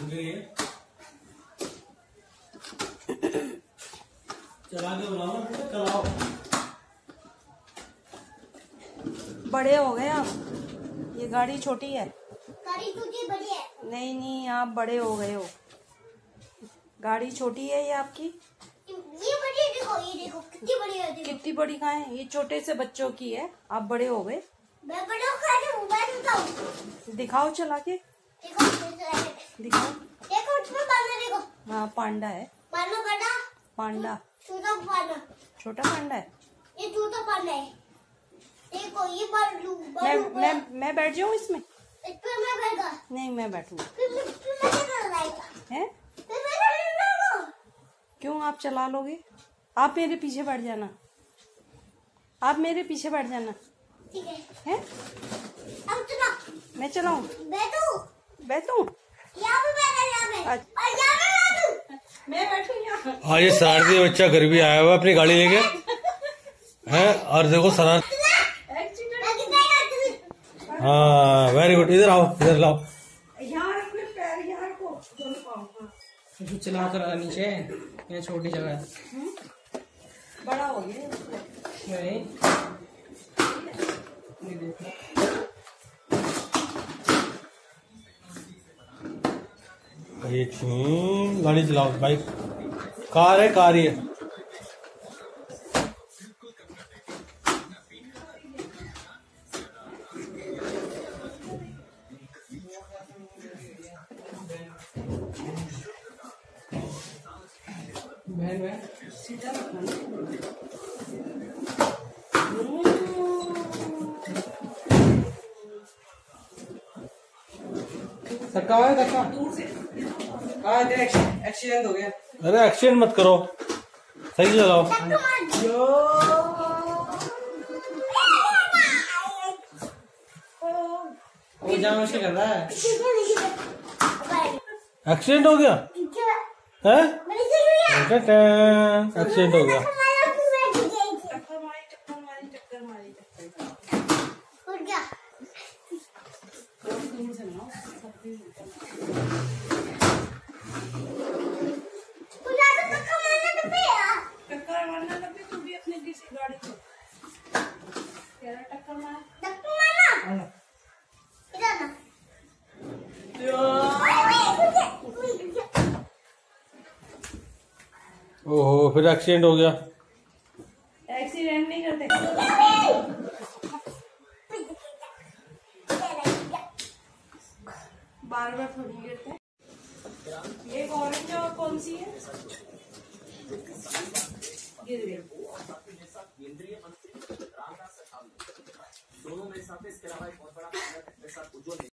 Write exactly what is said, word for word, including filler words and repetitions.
चला के बुलाओ, चलाओ। बड़े हो गए आप, ये गाड़ी छोटी है। गाड़ी छोटी बड़ी है। नहीं नहीं, आप बड़े हो गए हो। गाड़ी छोटी है ये आपकी। ये बड़ी, देखो ये देखो कितनी बड़ी है। देखो कितनी बड़ी कहाँ है, ये छोटे से बच्चों की है। आप बड़े हो गए। मैं बड़ा हो मोबाइल उठाऊं। दिखाओ चला के। देखो दिखाओ। देखो उसमें पांडा, देखो। हाँ पांडा है। पांडा बड़ा, पांडा छोटा पांडा। छोटा पांडा है। ये छोटा पांडा है। देखो ये बालू मैं मैं मैं बैठ जाऊँ इसमें? इस पे मैं बैठा। नहीं मैं बैठूंगा। फिर मैं फिर मैं कैसे लगाएगा? हैं? फिर मैं कैसे लगाऊं? क्यों, आप चला लोगे? आप मेरे पीछे बैठ जाना। आप मेरे पीछे बैठ जाना। ठीक है। हैं? अब चला। मैं चलाऊं? बैठो। बैठूं? यहाँ पे बैठा, यहाँ पे। अच्छा। और यहाँ पे बैठो। मैं बैठूं यहाँ? हाँ, ये शरारती बच्चा घर भी आया हुआ अपनी गाड़ी लेके है। और देखो शरारत। हाँ वेरी गुड, इधर आओ, इधर लाओ। यहाँ रख ले पैर, यहाँ रखो दोनों पाँव। हाँ। चला कर नीचे, ये छोटी जगह है। बड़ा हो गया नहीं ये देखो। एक छीन, गाड़ी चलाओ, बाइक कार है, कार ही है। बहन बहन सीधा रखना। धक्का हुआ है, धक्का हाँ, एक्सीडेंट हो गया। अरे एक्सीडेंट मत करो, सही से चलाओ। वो जाम से कर रहा है। एक्सीडेंट हो गया है? एक्सीडेंट हो गया। टक्कर मारी, टक्कर मारी, टक्कर मारी, टक्कर। उठ गया। टक्कर मारना तब भी तू भी अपने किसी गाड़ी को तेरा टक्कर मार। ओहो, फिर एक्सीडेंट हो गया। एक्सीडेंट नहीं करते, बार बार थोड़ी गिरते। एक ऑरेंज और कौन सी है? गिर गई।